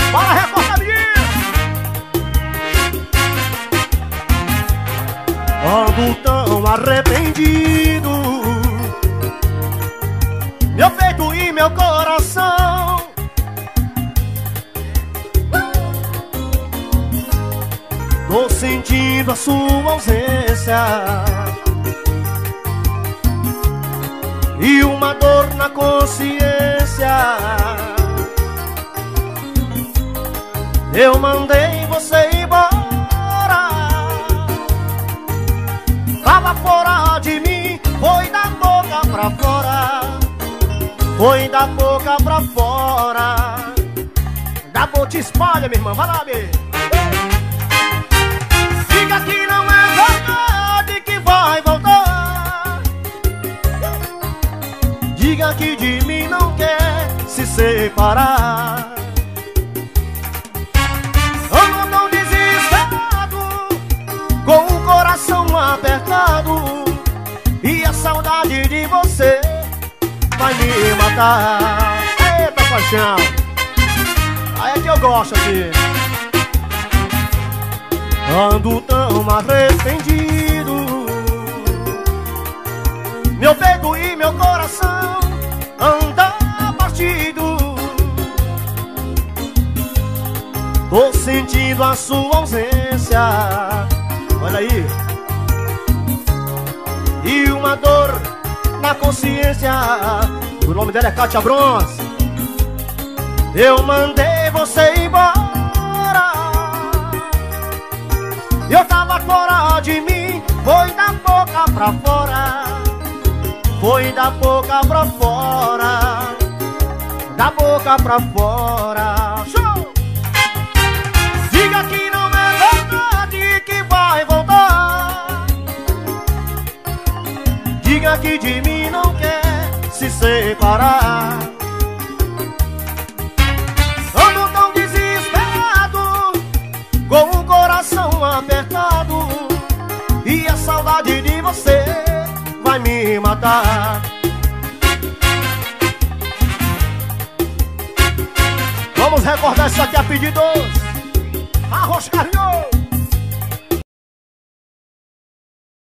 Bora, recorta, menino! Ando tão arrependido, meu peito e meu coração. Tô sentindo a sua ausência e uma dor na consciência. Eu mandei você embora, tava fora de mim, foi da boca pra fora, foi da boca pra fora. Da boca te espalha, minha irmã, vai lá, bê. Diga que não é verdade que vai voltar, diga que de mim não quer se separar. Ando tão desesperado, com o coração apertado, e a saudade de você vai me matar. Eita, paixão, aí é que eu gosto aqui. Ando tão arrependido, meu peito e meu coração anda partido. Tô sentindo a sua ausência, olha aí, e uma dor na consciência. O nome dela é Kátia Bronze. Eu mandei você embora, eu tava fora de mim, foi da boca pra fora, foi da boca pra fora, da boca pra fora. Show! Diga que não é verdade que vai voltar, diga que de mim não quer se separar. Ando tão desesperado, com o coração apertado, e a saudade de você vai me matar. Vamos recordar isso aqui a pedidos. Arroz Carinho!